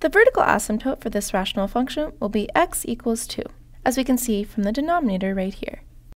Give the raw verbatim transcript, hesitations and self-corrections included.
The vertical asymptote for this rational function will be x equals two, as we can see from the denominator right here.